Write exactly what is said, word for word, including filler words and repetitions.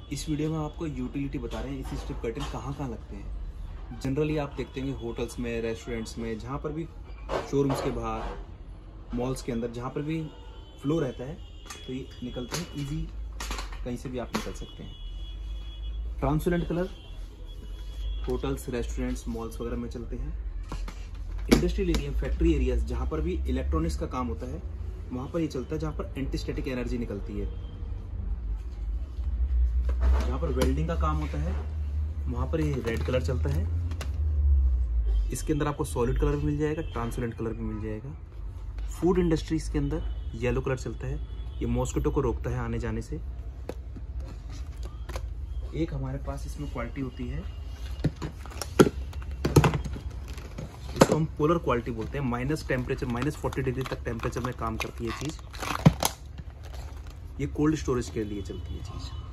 इस वीडियो में आपको यूटिलिटी बता रहे हैं इसी स्ट्रिप कर्टन कहाँ कहाँ लगते हैं। जनरली आप देखते हैं होटल्स में, रेस्टोरेंट्स में, जहाँ पर भी शोरूम्स के बाहर, मॉल्स के अंदर जहाँ पर भी फ्लो रहता है तो ये निकलते हैं इजी, कहीं से भी आप निकल सकते हैं। Transparent colour hotels, restaurants, malls वगैरह में चलते हैं। इंडस्ट्रियल एरिया, फैक्ट्री एरियाज जहाँ पर भी इलेक्ट्रॉनिक्स का काम होता है वहाँ पर ये चलता है, जहाँ पर एंटीस्टैटिक एनर्जी निकलती है। जहाँ पर वेल्डिंग का काम होता है वहाँ पर ये रेड कलर चलता है। इसके अंदर आपको सॉलिड कलर भी मिल जाएगा, ट्रांसपेरेंट कलर भी मिल जाएगा। फूड इंडस्ट्रीज के अंदर येलो कलर चलता है, ये मॉस्किटो को रोकता है आने जाने से। एक हमारे पास इसमें क्वालिटी होती है, इसको हम पोलर क्वालिटी बोलते हैं। Minus temperature, minus forty degree तक टेम्परेचर में काम करती है चीज़। ये कोल्ड स्टोरेज के लिए चलती है चीज़।